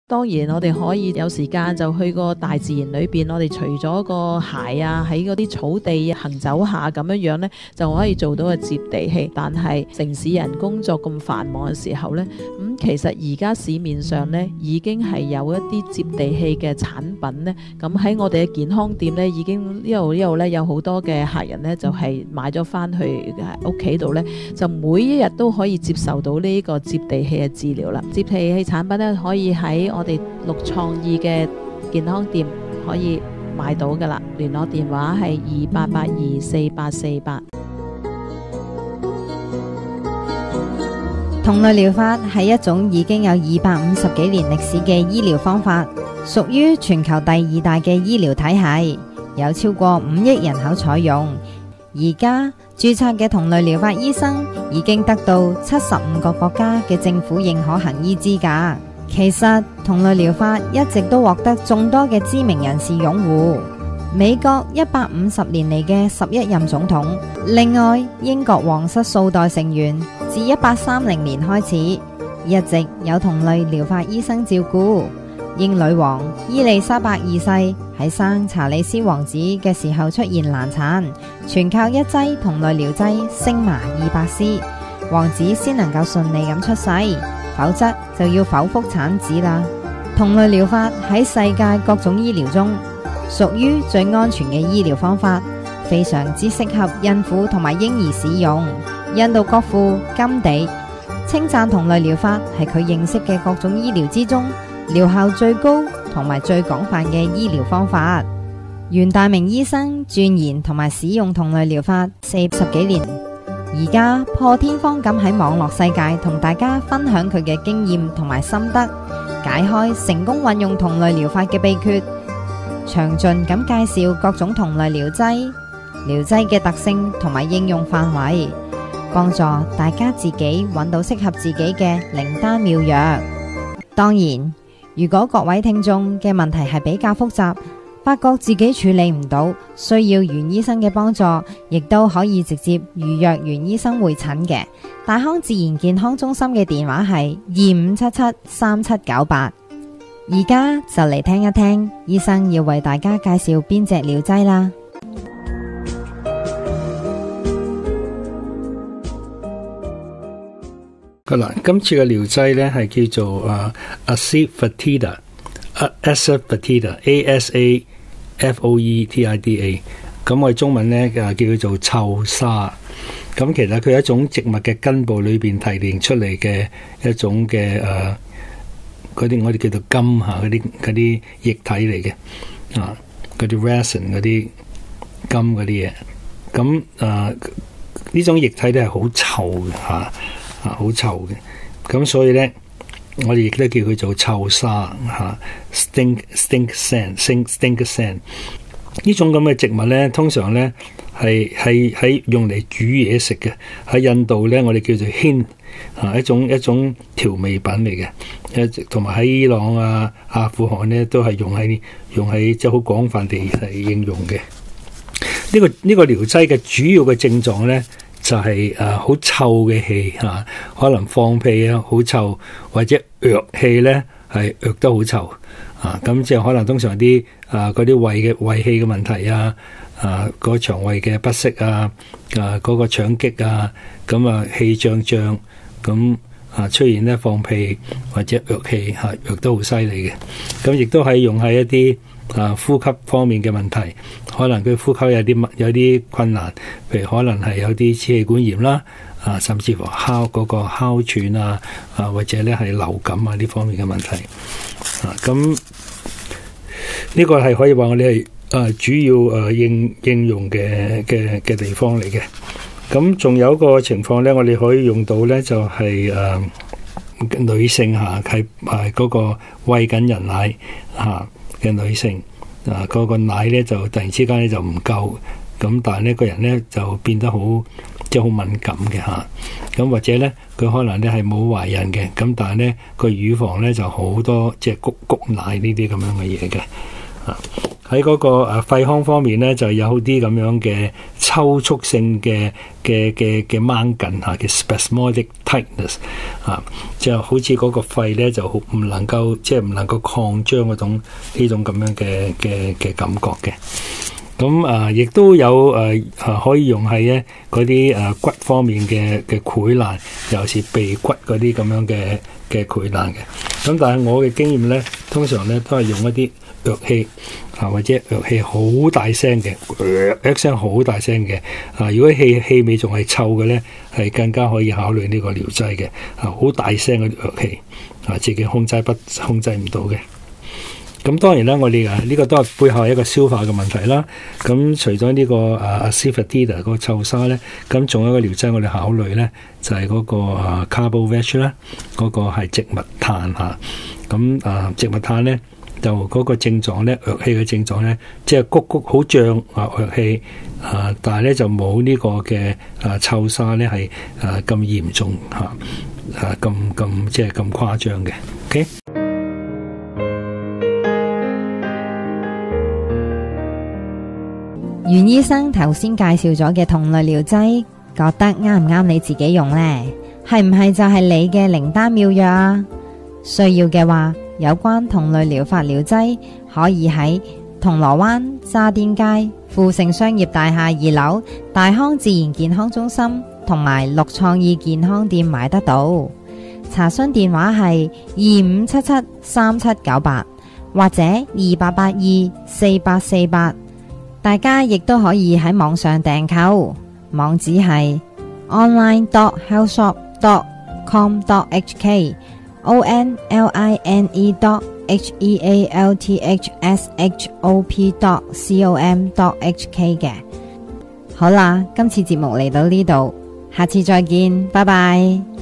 當然我哋可以有時間就去個大自然裏邊，我哋除咗個鞋啊喺嗰啲草地行走下咁樣呢，就可以做到個接地氣。但係城市人工作咁繁忙嘅時候呢，其實而家市面上呢已經係有一啲接地氣嘅產品呢。咁喺我哋嘅健康店呢，已經呢度呢有好多嘅客人呢，就係買咗翻去屋企度呢，就每一日都可以接受到呢個接地氣嘅治療啦。接地氣產品呢，可以喺我哋綠創意嘅健康店可以買到噶啦，聯絡電話係28824848。 同類療法係一種已經有250幾年歷史嘅醫療方法，屬於全球第2大嘅醫療體系，有超過5億人口採用。而家註冊嘅同類療法醫生已經得到75個國家嘅政府認可行醫資格。其實同類療法一直都獲得眾多嘅知名人士擁護。美國150年嚟嘅11任總統，另外英國皇室數代成員自1830年開始一直有同類療法醫生照顧。英女王伊麗莎白二世喺生查理斯王子嘅時候出現難產，全靠一劑同類療劑星麻200斯，王子先能夠順利咁出世，否則就要剖腹產子啦。同類療法喺世界各種醫療中屬於最安全嘅醫療方法，非常之適合孕婦同埋嬰兒使用。印度國父甘地稱讚同類療法係佢認識嘅各種醫療之中療效最高同埋最廣泛嘅醫療方法。袁大明醫生鑽研同埋使用同類療法40幾年，而家破天荒咁喺網絡世界同大家分享佢嘅經驗同埋心得，解開成功運用同類療法嘅秘訣，詳盡咁介紹各種同類療劑嘅特性同埋應用範圍，幫助大家自己揾到適合自己嘅靈丹妙藥。當然，如果各位聽眾嘅問題係比較複雜，發覺自己處理唔到，需要袁醫生嘅幫助，亦都可以直接預約袁醫生會診嘅。大康自然健康中心嘅電話係25773798。而家就嚟聽一聽醫生要為大家介紹邊隻療劑啦。 嗱，今次嘅療劑咧係叫做Asafoetida，Asafoetida。咁我哋中文咧叫佢做臭沙。咁其實佢係一種植物嘅根部裏邊提煉出嚟嘅一種嘅嗰啲我哋叫做金嚇嗰啲液體嚟嘅嗰啲 resin 嗰啲金嗰啲嘢。咁呢種液體咧係好臭嘅好臭嘅，咁所以咧，我哋亦都叫佢做臭沙stink sand。呢種咁嘅植物咧，通常咧係用嚟煮嘢食嘅。喺印度咧，我哋叫做 Hind 一種調味品嚟嘅。同埋喺伊朗阿富汗咧，都係用喺即係好廣泛地係應用嘅。呢個療劑嘅主要嘅症狀咧，就係好臭嘅氣可能放屁好臭，或者藥氣咧係藥得好臭咁即係可能通常啲嗰啲胃氣嘅問題個腸胃嘅不適嗰個腸激咁氣脹咁出現咧放屁或者藥氣藥得好犀利嘅。咁亦都係用喺一啲呼吸方面嘅問題，可能佢呼吸有啲困難，譬如可能係有啲支氣管炎啦，甚至乎嗰個哮喘或者咧係流感呢方面嘅問題。咁呢個係可以話我哋係主要應用嘅地方嚟嘅。咁仲有一個情況咧，我哋可以用到咧，就係女性係嗰個餵緊人奶嘅女性嗰個奶咧就突然之間咧就唔夠，咁但係呢個人咧就變得好即係好敏感嘅咁或者咧佢可能咧係冇懷孕嘅，咁但係咧個乳房咧就好多即係谷奶呢啲咁樣嘅嘢嘅喺嗰個肺腔方面咧，就有啲咁樣嘅抽搐性嘅掹緊嚇嘅 spasmodic tightness 就好似嗰個肺咧就唔能夠唔能夠擴張呢種咁樣嘅感覺嘅。咁亦都有可以用喺咧嗰啲骨方面嘅潰爛，尤其是鼻骨嗰啲咁樣嘅潰爛嘅。咁但係我嘅經驗咧，通常咧都係用一啲藥氣或者藥氣好大聲嘅，一聲好大聲嘅。如果氣味仲係臭嘅咧，係更加可以考慮呢個療劑嘅。好大聲嘅藥氣，自己控制唔到嘅。咁當然啦，我哋呢個都係背後係一個消化嘅問題啦。咁除咗呢個assafoetida 嗰個臭沙咧，咁仲有一個療劑我哋考慮咧，就係嗰個carbovetch啦，嗰個係植物炭嚇。咁植物炭咧，就嗰個症狀咧，藥氣嘅症狀咧，即係谷好脹藥氣但係咧就冇呢個嘅臭沙咧係咁嚴重咁即係咁誇張嘅。OK。 袁醫生頭先介紹咗嘅同類療劑，覺得啱唔啱你自己用呢？係唔係就係你嘅靈丹妙藥啊？需要嘅話，有關同類療法療劑可以喺銅鑼灣渣甸街富盛商業大廈2樓大康自然健康中心同埋綠創意健康店買得到。查詢電話係25773798或者28824848。大家亦都可以喺網上訂購，網址係 online.healthshop.com.hk online.healthshop.com.hk 嘅。好啦，今次節目嚟到呢度，下次再見，拜拜。